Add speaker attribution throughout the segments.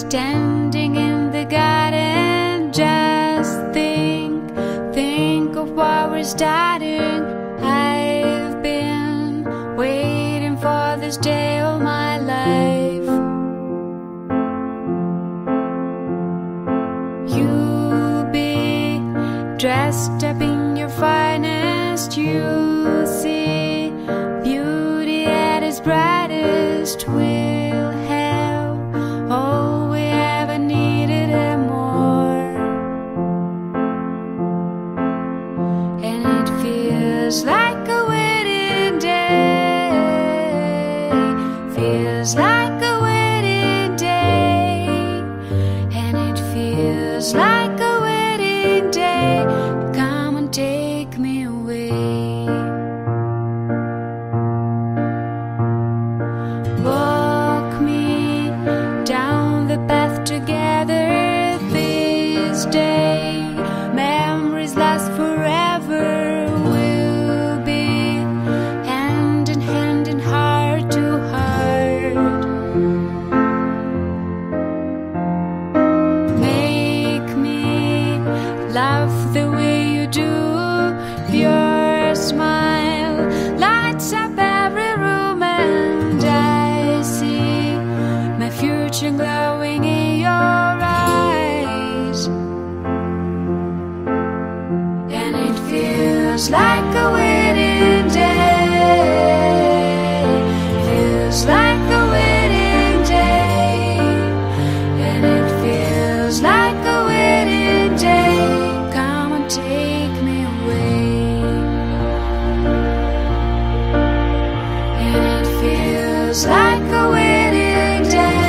Speaker 1: standing in the garden, just think of what we're starting. I've been waiting for this day all my life. You'll be dressed up in your finest. You'll see beauty at its brightest. We'll have all we ever needed and more. And it feels like a wedding day. Feels like a wedding day. And it feels like a wedding day. Come and take me away. Walk me down the path together this day. Memories last forever. We'll be hand in hand and heart to heart. Make me love the way you do. Your smile lights up every room, and I see my future glowing in your eyes. And it feels like a wedding day. Feels like a wedding day. And it feels like a wedding day. Come and take me away. And it feels like a wedding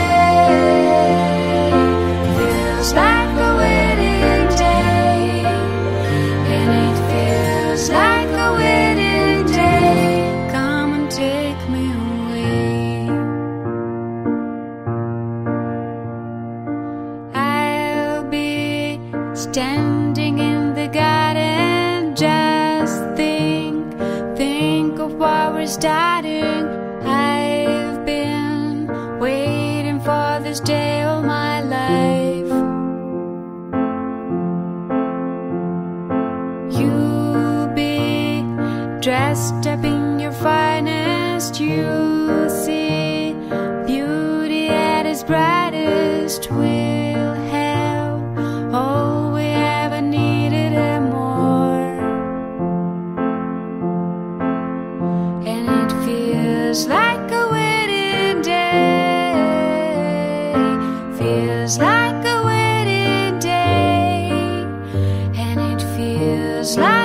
Speaker 1: day. Feels like a wedding day. And it feels like a wedding day. Come and take me away. I'll be standing in the garden, just think of what we're starting. I've been waiting for this day all my life. You'll be dressed up in your finest. You'll see beauty at its brightest. We'll have all we ever needed and more. And it feels like a wedding day. Feels like a wedding day. And it feels like